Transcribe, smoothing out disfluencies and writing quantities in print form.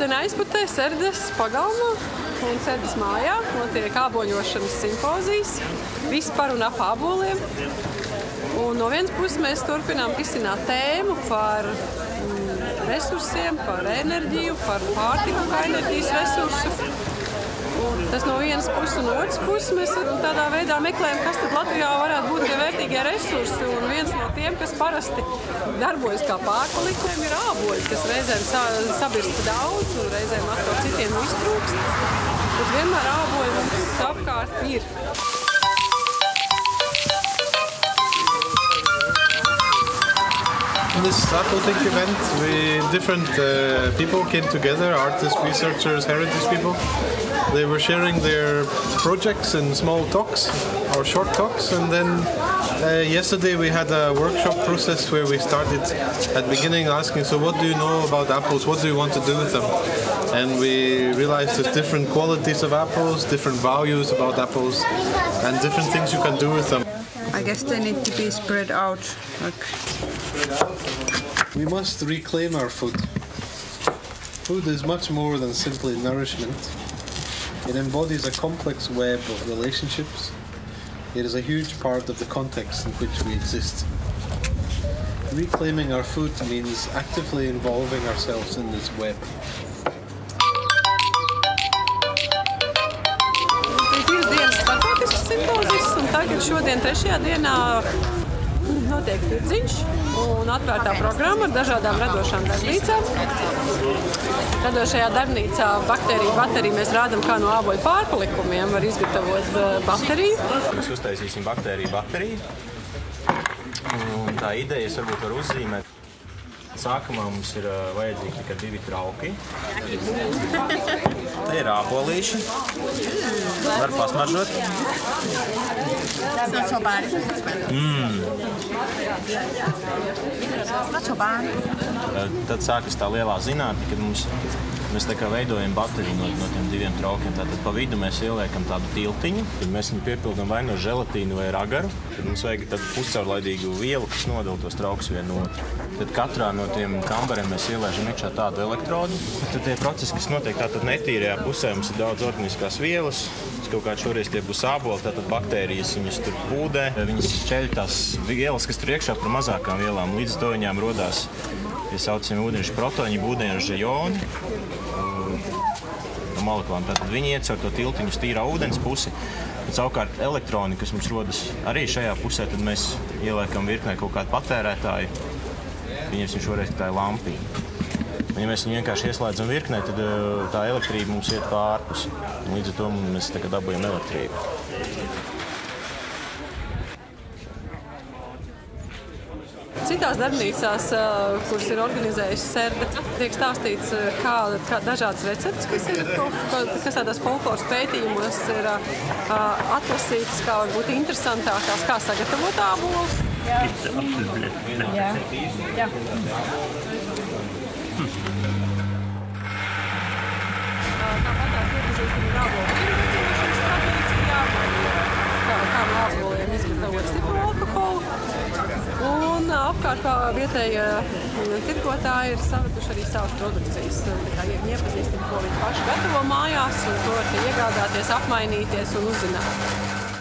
Šodien aizputē Serdes pagalmā un Serdes mājā notiek āboļošanas simpozijas. Viss par un ap āboliem. Un no vienas puses mēs turpinām risināt tēmu par resursiem, par enerģiju, par pārtiku kā enerģijas resursu. Un tas no vienas puses un no otras puses mēs tādā veidā meklējam, kas tad Latvijā varētu būt tie vērtīgie resursi. Un viens no tiem, kas parasti darbojas kā pārpalikumi, ir āboļi, kas reizēm sabirst daudz un reizēm atkal citiem iztrūkst. Bet vienmēr āboļi mums apkārt ir. In this AppleTech event, different people came together, artists, researchers, heritage people. They were sharing their projects in small talks, or short talks, and then yesterday we had a workshop process where we started at the beginning asking, so what do you know about apples, what do you want to do with them? And we realized there's different qualities of apples, different values about apples, and different things you can do with them. I guess they need to be spread out. We must reclaim our food. Food is much more than simply nourishment. It embodies a complex web of relationships. It is a huge part of the context in which we exist. Reclaiming our food means actively involving ourselves in this web. Tagad šodien, 3. dienā, notiek tirdziņš un atvērtā programma ar dažādām radošām darbnīcām. Radošajā darbnīcā bateriju mēs rādām, kā no āboļu pārpalikumiem var izgatavot bateriju. Mēs uztaisīsim bateriju. Un tā idejas varbūt var uzzīmēt. Sākumā mums ir vajadzīgi tikai 2 trauki. Te ir ābolīši. Var pasmaržot. Tad sākas tā lielā zinātne, kad mēs tā kā veidojam bateriju no tiem 2 traukiem. Tātad pa vidu mēs ieliekam tādu tiltiņu, tad mēs viņu piepildam vai no želatīnu vai ragaru. Tad mums vajag tādu puscaurlaidīgu vielu, kas nodala tos traukus vienu otru. Tad katrā no tiem kambariem mēs ielēžam iekšā tādu elektrodu. Tad tie procesi, kas notiek tātad netīrajā pusē, mums ir daudz organiskās vielas. Kaut kā šoreiz tie būs āboli, tātad baktērijas viņas tur pūdē. Viņas šķeļ tās vielas, kas tur iekšā par mazākām vielām. Līdz to viņām rodās tie saucamie ūdeņraža protoni, ūdeņraža joni no molekulām. Tātad viņi iet caur to tiltiņu uz tīrā ūdens pusi. Bet savukārt elektroni, kas mums rodas arī šajā pusē, tad mēs ieliekam virknē kaut kādu patērētāju. Viņiem šoreiz tā ir lampiņa. Un, ja mēs viņu vienkārši ieslēdzam virknē, tad tā elektrība mums iet pa ārpusi. Līdz ar to mēs tagad dabūjam elektrību. Citās darbnīcās, kuras ir organizējusi Serde, tiek stāstīts, kā dažādas receptes, kas tādās folkloras pētījumos ir atlasītas, kā varbūt interesantākās, kā sagatavot ābolus. Jā. Tāpatās iepazīstam ar ābolu tirgošanas tradīcijā, kā no āboliem izgatavot stipru alkoholu. Un apkārt vietējie tirgotāji ir saveduši arī savas produkcijas. Viņi iepazīstam, ko viņi paši gatavo mājās, un to var iegādāties, apmainīties un uzzināt.